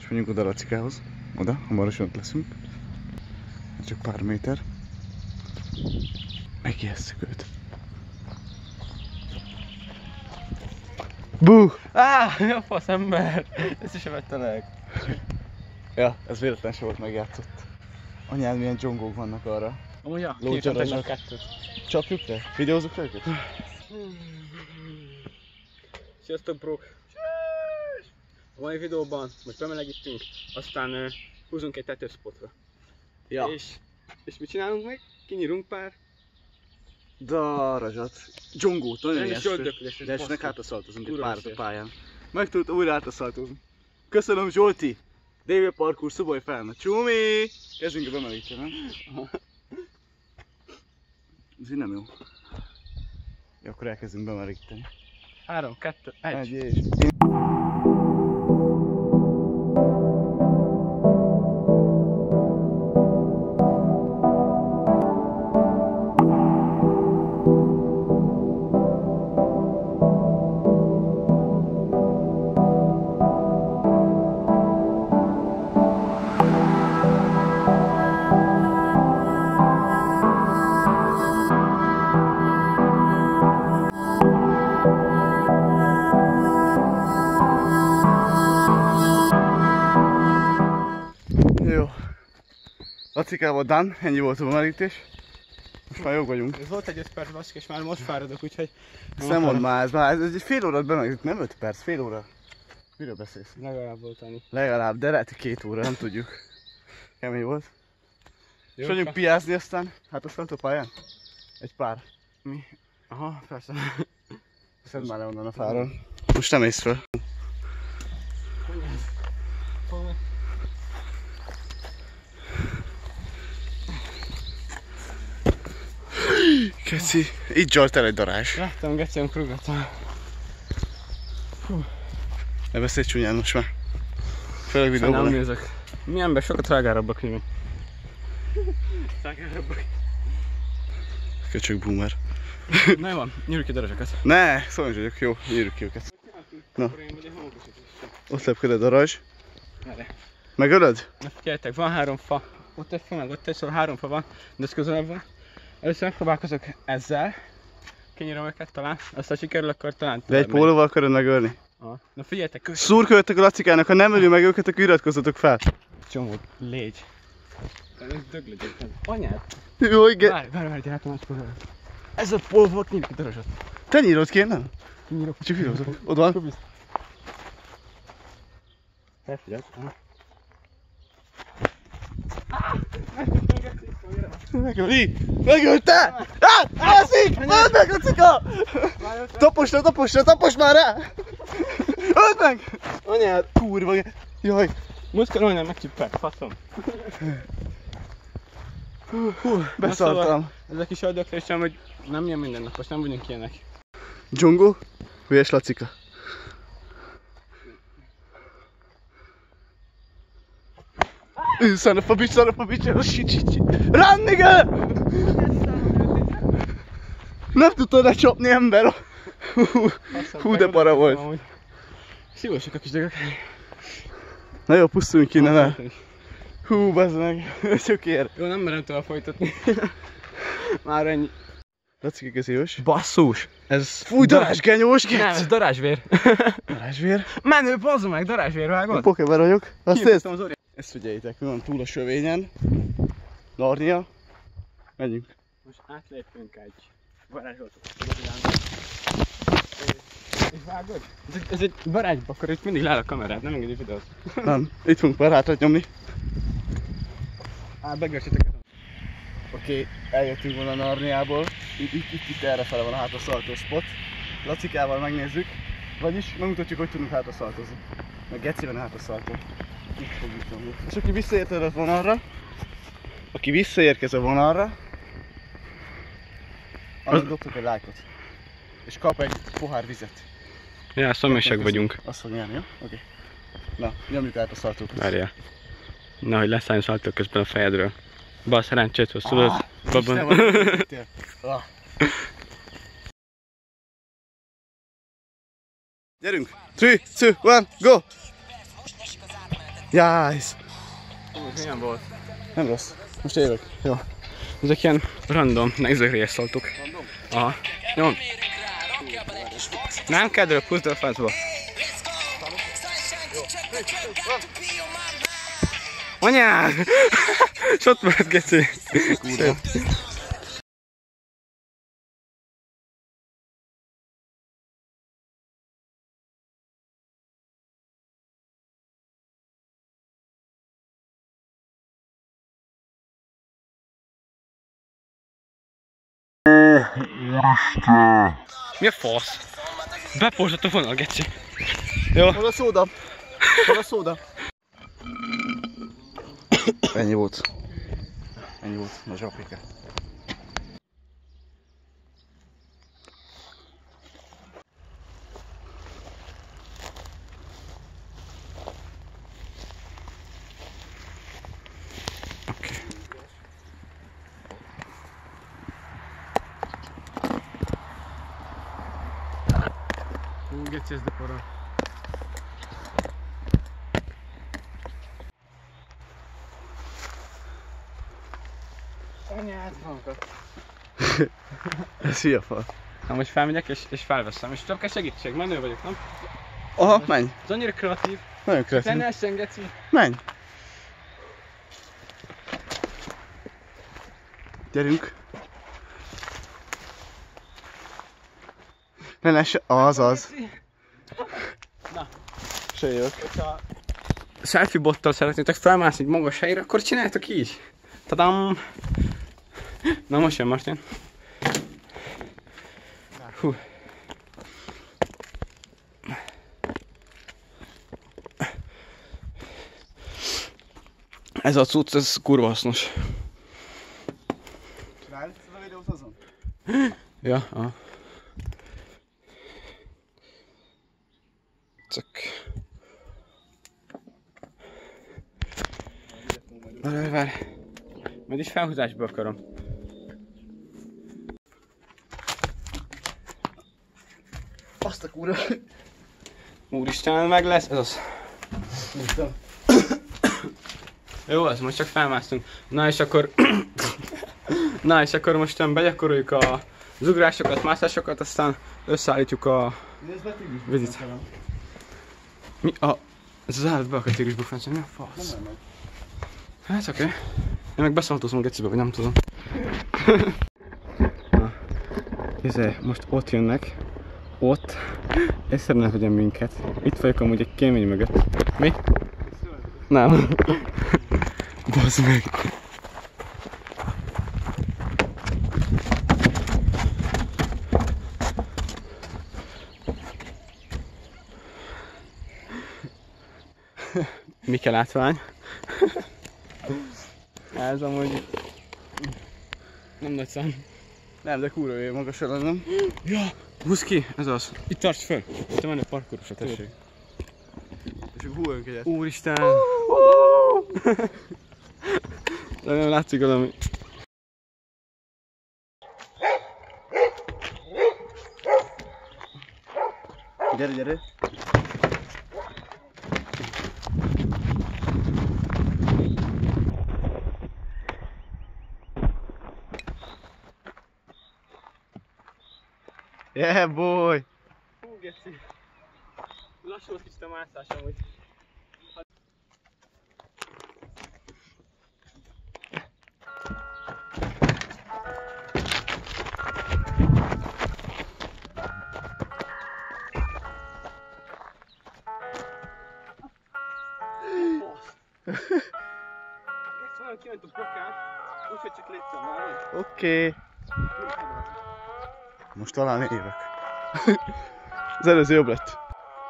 És menjünk oda Lacikához. Oda, hamarosan ott leszünk. Csak pár méter. Megijesszük őt. Bú! Jó fasz ember! Ezt is vettelek. Ja, ez véletlen se volt megjátszott. Anyád, milyen dzsongók vannak arra. Amúgy ja, Lócsaras. kiírtam tegnap kettőt. Csapjuk le? Videózzuk le őket? Sziasztok, brók! A mai videóban most bemelegítünk, aztán húzunk egy tetőspotra. Ja. És mit csinálunk még? Kinyírunk pár. Darazsat. Dzsongót, nagyon Nem is ilyesfő. zöldöklés, ez De esnek baszki. átaszaltozunk egy Kurva párat a szép. pályán. Megtudtam, újra átaszaltozunk. Köszönöm, Zsolti! DV Parkour, Szuboly Felna. Csumi! Kezdjünk a bemelíteni, nem? Ez így nem jó. Ja, akkor elkezdünk bemelíteni. 3, 2, 1. Egy és... Jó. Lacikával done, ennyi volt a bemerítés. Most már jók vagyunk. Ez volt egy 5 perc baszki, és már most fáradok, úgyhogy... Ezt nem mondd már, ez egy fél órát bemerítettük, nem 5 perc, fél óra. Miről beszélsz? Legalább volt annyi. Legalább, de lehet 2 óra, nem tudjuk. Kemény volt. Jó, És menjünk piázni aztán, hát a pályán? Egy pár. Mi? Aha, persze. Szedd már le onnan a fáról. Most nem ész fel. Keci, így zsalt el egy darázs. Láttam, gecem krugatom. Ne beszélj csúnyán most már. Főleg Nem videóban. nézek. Mi ember sokat drágárabbak, mint mi. Drágárabbak. Köcsög boomer. Na jó van, nyírjuk ki darázsakat. Ne, szóval is vagyok, jó, nyírjuk ki őket. Na. Ott lepked a darázs. Merre? Megölöd? Na figyeljetek, van 3 fa. Ott egy fa, meg ott egy, szóval 3 fa van, de ez közelebb van. Először megpróbálkozok ezzel. Kinyírom őket talán, aztán sikerül, akkor talán De egy pólóval akarod megölni? Aha. Na figyeljetek, köszönöm. Szurkoljatok a Lacikának, ha nem öli meg őket, akkor iratkozzatok fel. Csomó, légy. Ez dög legyek. Anyád! Jó, igen. Várj, gyertek máskor. Ez a póló volt, nyírjuk ki darázsat. Te nyírod ki, én nem? Kinyírok. Csak videózok. Ott van. Felfigyelj. Megöli! Megölte! Elzik! Öld meg, Lacika! Taposd már rá! Öld meg! Anyád! Kurva, jaj! Múltkor olyan megcsippelt, faszom. Beszartam. Ezek is öldöklésem, hogy nem ilyen mindennapos, nem vagyunk ilyenek. Dzsongó, hülyes Lacika. Son of a bitch, oh shit. Run, nigga! Nem tudtad lecsapni, ember! Hú, de para volt. Szívósak a kis dögök. Na jó, pusztuljunk innen el. Hú, bazd meg, szökér. Jó, nem merem tovább folytatni. Már ennyi. Lacika közélyos. Basszus! Ez... Fúj, darázsgenyós, Nem, ez gec! darázsvér. Darázsvér. Menő, bazd meg, darázsvér, vágod? Pokémon vagyok. Azt nézd? Az óriás. Ezt figyeljétek, mi van túl a sövényen. Narnia. Menjünk. Most átlépünk egy varázslatot. És vágod? Ez egy varázsba, akkor itt mindig leáll a kamerát, nem engedi videót. Nem, itt fogunk már hátrat nyomni. Begörsétek ezen. Oké, eljöttünk volna a Narniából. Itt errefele van a hátraszaltó spot. Lacikával megnézzük. Vagyis megmutatjuk, hogy tudunk hátraszaltozni. Meg geci van a hátraszaltó. Itt fogjuk nyomni. És aki visszaérted a vonalra, annak dobtok egy lájkot. És kap egy pohár vizet. Ja, szomjasak vagyunk. Azt fog nyerni, jó? Oké. Na, nyomjuk át a szaltókat. Várjál. Na, hogy leszállj szaltó közben a fejedről. Bal szerencsét hoz, tudod? Babban. Gyerünk! 3, 2, 1, go! Jájsz! Ez milyen volt? Nem rossz. Most élök. Jó. Ezek ilyen random, ezekre szóltuk. Aha. Jó. Nem kedről, puszd a faszba. Anyád! S ott volt, geci. Mi a fasz? Beporzsott a vonal, geci. Jó. Hol a szóda? Hol a szóda? Ennyi volt. Ennyi volt a zsapika. Oké. Geci, ez de para. Anyád hankat. Ez hülye fal. Na most felmegyek és felveszem, és csak kell segítség, menő vagyok, nem? Aha, menj. Ez annyira kreatív. Nagyon Te kreatív. ne essen, geci. Menj. Gyerünk. Ne nesse. Az. Na. Se jövök. Ha selfie bottal szeretnétek felmászni egy magas helyre, akkor csináljátok így. Tadam! Na most jön Martin. Hú. Ez a cucc, ez kurva hasznos. Ráállítod a videót azon? Ja, aha. Csak... Várj. Majd is felhúzásba akarom. Azt a kurva. Úristen, meg lesz, ez az. Jó, az most csak felmásztunk. Na és akkor... Na és akkor most begyakoroljuk az ugrásokat, mászásokat, aztán összeállítjuk a vizit. Mi a... Ez az állat be akar tigris bufáncsa, mi a fasz? Hát oké. Én meg beszaltozom a gecibe, vagy nem tudom. Na. Most ott jönnek. Ott. Észre vegyen minket. Itt vagyok amúgy egy kémény mögött. Mi? Nem. Bazd meg. Mike látvány. Ez amúgy... Nem nagy szám. Nem, de kurva jó magasra lennem. Ja! Húzd ki! Ez az. Itt tarts föl! Itt a menő parkourosra, tessék. És akkor húljunk egyet. Úristen! De nem látszik valami. Gyere. Yeah, boy! Hú, geci. Lassú volt kicsit a mászás amúgy. Geci, olyan kiment a bokán, úgyhogy csak léptem már. Oké. Most talán évek. Az előző jobb lett.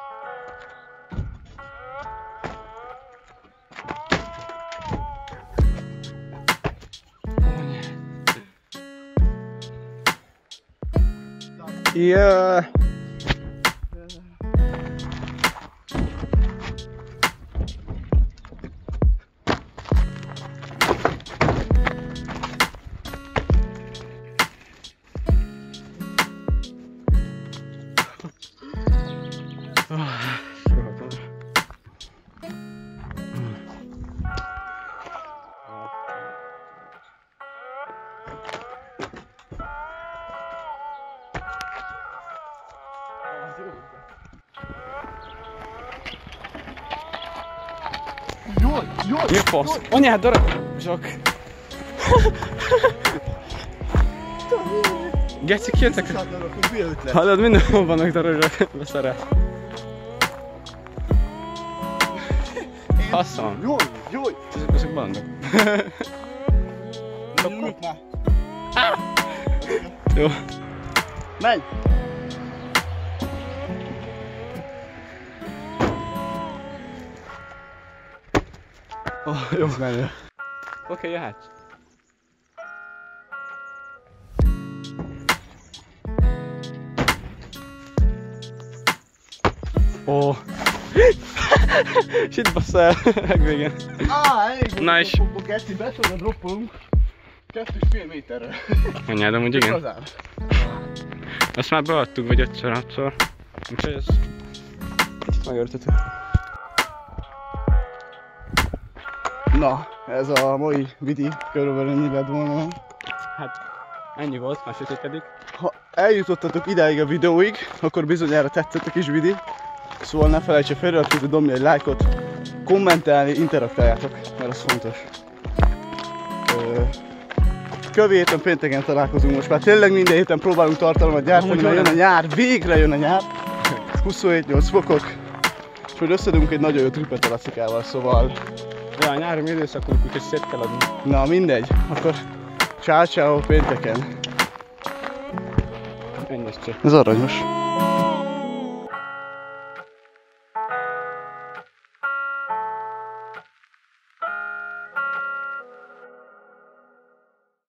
Yeah. Jaj! Mi a fasz? Anyád, darabzsak! Geci, kijöntek? Hallod, mindenhol vannak darabzsak, beszarás. Faszom. Jaj! Ezek bandok. Nyugodj már! Jó. Menj! Jó, menő. Oké, jöhetsz. Ó. Shit, bassza el. Legvégén. Elég volt. Na és? Geci, becsóra droppolunk. 2,5 méterre. Anyád, amúgy igen. Igazán. Azt már beadtuk, vagy 5-6-szor. Úgyhogy ez... Kicsit megörtető. Na, ez a mai vidi körülbelül ennyi lett volna. Hát, ennyi volt, már sötétedik. Ha eljutottatok idáig a videóig, akkor bizonyára tetszett a kis vidi. Szóval ne felejtse feliratkozni, dobni egy lájkot, kommentálni, interaktáljátok, mert az fontos. Jövő héten pénteken találkozunk, most már tényleg minden héten próbálunk tartalmat gyártani, mert jön a nyár, végre jön a nyár. 27-8 fokok, és majd összedünk egy nagyon jó tripet a Lacikával, szóval... Ja, a nyári időszakunk, úgyhogy szét kell adni. Na mindegy, akkor ciao pénteken. Ennyi csak. Ez aranyos.